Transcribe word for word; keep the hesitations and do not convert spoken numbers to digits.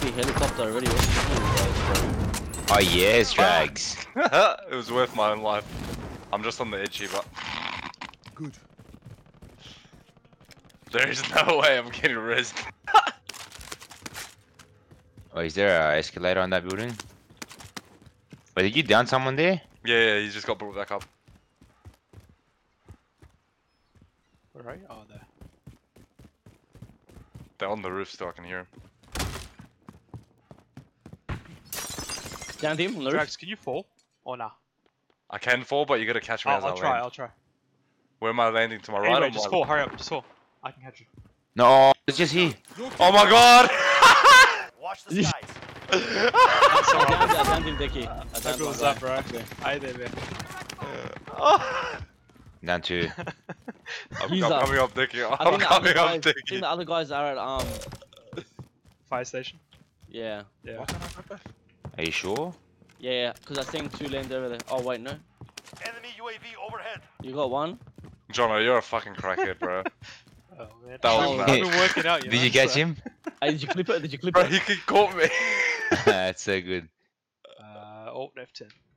see helicopter already. What's the deal with you guys, bro? Oh yes, Drags. It was worth my own life. I'm just on the edge here, but Good. there is no way I'm getting res. Oh, is there an escalator on that building? Wait, did you down someone there? Yeah, yeah, he just got brought back up. Where are you? Oh, there. They're on the roof still, I can hear him. Downed him on the roof. Drax, can you fall? Or nah? I can fall, but you gotta catch me I'll, as I'll I try, land. I'll try. Where am I landing? To my right Anyway, or just my fall, left? hurry up, just fall. I can catch you. No, it's just he. Oh my god! Watch the skies. I downed, I downed him, Dickie. I How downed good one was guy. that, bro? Yeah. Aye there, man. Down two. I'm, He's I'm up. coming up, Dickie. I I'm think, the other coming up, guys, I think Dickie. the other guys are at, um, Fire station? yeah. Yeah. Are you sure? Yeah, yeah, because I seen two lanes over there. Oh, wait, no. Enemy U A V overhead. You got one? Jono, you're a fucking crackhead, bro. Oh, man. That was Oh, mad. I've been working out, you Did know, you catch so- him? Hey, did you clip it? Did you clip Bro, it? he caught me. That's so good. Uh, Alt F ten.